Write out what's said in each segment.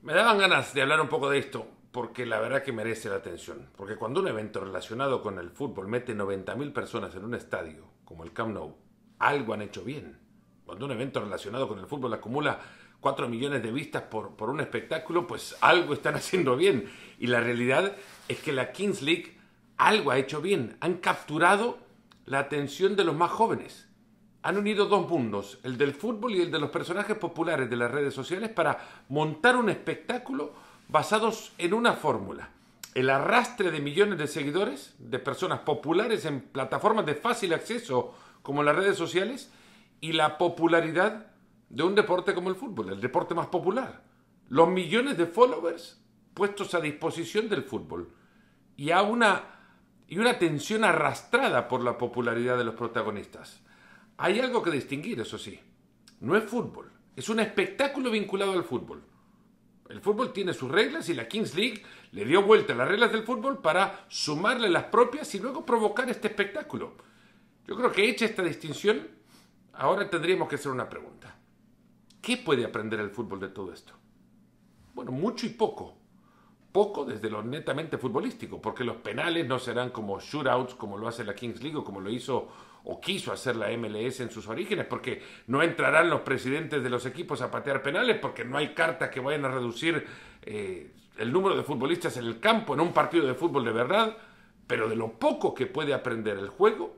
Me daban ganas de hablar un poco de esto, porque la verdad que merece la atención. Porque cuando un evento relacionado con el fútbol mete 90.000 personas en un estadio, como el Camp Nou, algo han hecho bien. Cuando un evento relacionado con el fútbol acumula 4 millones de vistas por un espectáculo, pues algo están haciendo bien. Y la realidad es que la Kings League algo ha hecho bien. Han capturado la atención de los más jóvenes. Han unido dos mundos, el del fútbol y el de los personajes populares de las redes sociales, para montar un espectáculo basados en una fórmula: el arrastre de millones de seguidores, de personas populares en plataformas de fácil acceso como las redes sociales, y la popularidad de un deporte como el fútbol, el deporte más popular. Los millones de followers puestos a disposición del fútbol. Y una atención arrastrada por la popularidad de los protagonistas. Hay algo que distinguir, eso sí. No es fútbol, es un espectáculo vinculado al fútbol. El fútbol tiene sus reglas y la Kings League le dio vuelta a las reglas del fútbol para sumarle las propias y luego provocar este espectáculo. Yo creo que hecha esta distinción, ahora tendríamos que hacer una pregunta. ¿Qué puede aprender el fútbol de todo esto? Bueno, mucho y poco. Poco desde lo netamente futbolístico, porque los penales no serán como shootouts como lo hace la Kings League o como lo hizo o quiso hacer la MLS en sus orígenes, porque no entrarán los presidentes de los equipos a patear penales, porque no hay cartas que vayan a reducir el número de futbolistas en el campo en un partido de fútbol de verdad. Pero de lo poco que puede aprender el juego,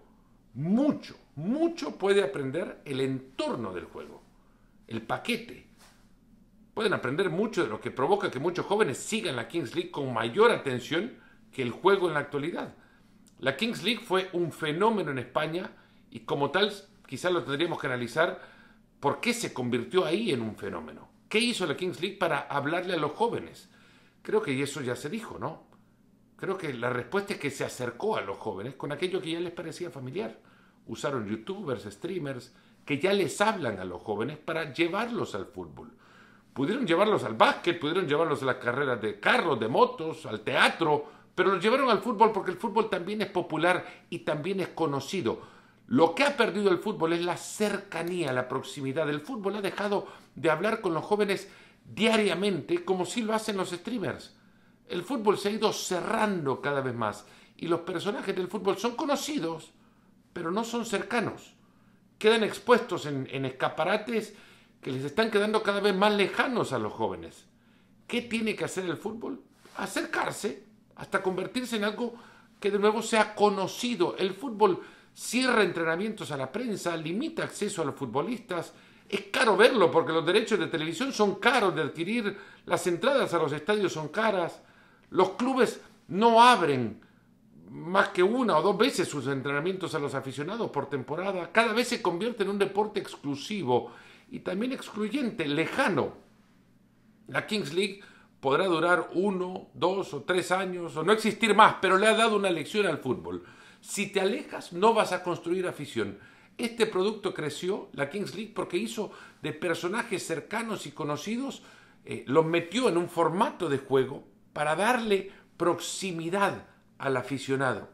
mucho puede aprender el entorno del juego, el paquete. Pueden aprender mucho de lo que provoca que muchos jóvenes sigan la Kings League con mayor atención que el juego en la actualidad. La Kings League fue un fenómeno en España y como tal quizás lo tendríamos que analizar por qué se convirtió ahí en un fenómeno. ¿Qué hizo la Kings League para hablarle a los jóvenes? Creo que eso ya se dijo, ¿no? Creo que la respuesta es que se acercó a los jóvenes con aquello que ya les parecía familiar. Usaron youtubers, streamers, que ya les hablan a los jóvenes para llevarlos al fútbol. Pudieron llevarlos al básquet, pudieron llevarlos a las carreras de carros, de motos, al teatro, pero los llevaron al fútbol porque el fútbol también es popular y también es conocido. Lo que ha perdido el fútbol es la cercanía, la proximidad. El fútbol ha dejado de hablar con los jóvenes diariamente como si lo hacen los streamers. El fútbol se ha ido cerrando cada vez más y los personajes del fútbol son conocidos, pero no son cercanos. Quedan expuestos en escaparates que les están quedando cada vez más lejanos a los jóvenes. ¿Qué tiene que hacer el fútbol? Acercarse hasta convertirse en algo que de nuevo sea conocido. El fútbol cierra entrenamientos a la prensa, limita acceso a los futbolistas. Es caro verlo porque los derechos de televisión son caros de adquirir, las entradas a los estadios son caras. Los clubes no abren más que una o dos veces sus entrenamientos a los aficionados por temporada. Cada vez se convierte en un deporte exclusivo y también excluyente, lejano. La Kings League podrá durar 1, 2 o 3 años o no existir más, pero le ha dado una lección al fútbol. Si te alejas, no vas a construir afición. Este producto creció, la Kings League, porque hizo de personajes cercanos y conocidos, los metió en un formato de juego para darle proximidad al aficionado.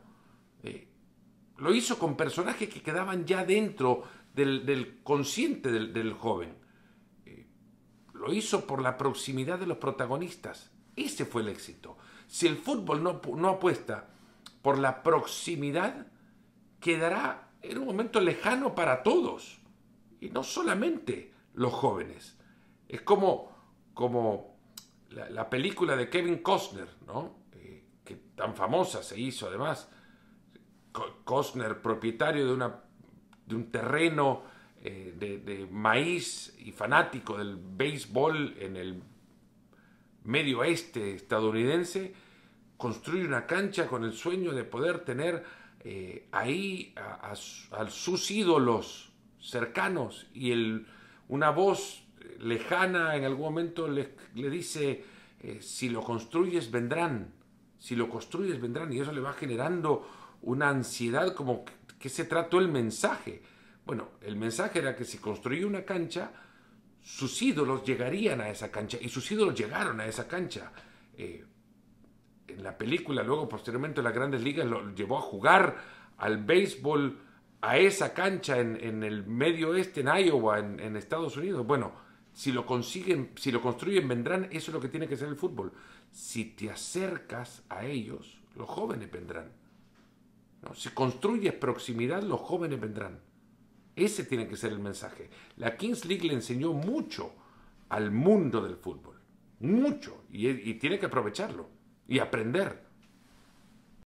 Lo hizo con personajes que quedaban ya dentro del consciente del joven. Lo hizo por la proximidad de los protagonistas. Ese fue el éxito. Si el fútbol no apuesta por la proximidad, quedará en un momento lejano para todos. Y no solamente los jóvenes. Es como la película de Kevin Costner, ¿no? Que tan famosa se hizo además. Costner, propietario de un terreno de maíz y fanático del béisbol en el medio oeste estadounidense, construye una cancha con el sueño de poder tener ahí a sus ídolos cercanos, y una voz lejana en algún momento le dice, si lo construyes vendrán, y eso le va generando una ansiedad, como que se trató el mensaje. Bueno, el mensaje era que si construía una cancha, sus ídolos llegarían a esa cancha, y sus ídolos llegaron a esa cancha. En la película, luego posteriormente las Grandes Ligas lo llevó a jugar al béisbol a esa cancha en el medio oeste, en Iowa, en Estados Unidos. Bueno, Si lo consiguen, si lo construyen, vendrán. Eso es lo que tiene que ser el fútbol. Si te acercas a ellos, los jóvenes vendrán. ¿No? Si construyes proximidad, los jóvenes vendrán. Ese tiene que ser el mensaje. La Kings League le enseñó mucho al mundo del fútbol. Mucho. Y tiene que aprovecharlo y aprender.